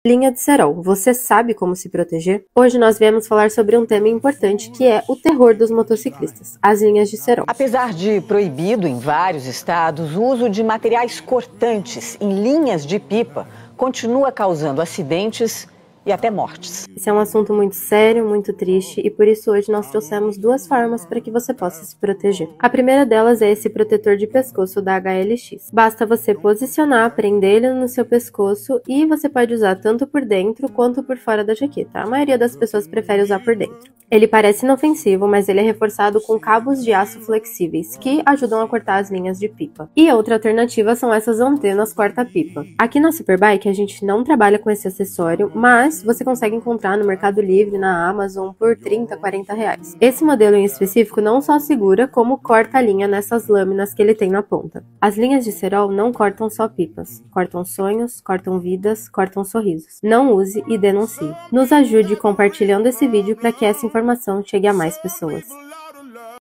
Linha de cerol, você sabe como se proteger? Hoje nós viemos falar sobre um tema importante que é o terror dos motociclistas, as linhas de cerol. Apesar de proibido em vários estados, o uso de materiais cortantes em linhas de pipa continua causando acidentes e até mortes. Esse é um assunto muito sério, muito triste, e por isso hoje nós trouxemos duas formas para que você possa se proteger. A primeira delas é esse protetor de pescoço da HLX. Basta você posicionar, prender ele no seu pescoço e você pode usar tanto por dentro quanto por fora da jaqueta. A maioria das pessoas prefere usar por dentro. Ele parece inofensivo, mas ele é reforçado com cabos de aço flexíveis, que ajudam a cortar as linhas de pipa. E outra alternativa são essas antenas corta-pipa. Aqui na Superbike a gente não trabalha com esse acessório, mas você consegue encontrar no Mercado Livre, na Amazon, por 30, 40 reais. Esse modelo em específico não só segura, como corta a linha nessas lâminas que ele tem na ponta. As linhas de cerol não cortam só pipas, cortam sonhos, cortam vidas, cortam sorrisos. Não use e denuncie. Nos ajude compartilhando esse vídeo para que essa informação chegue a mais pessoas.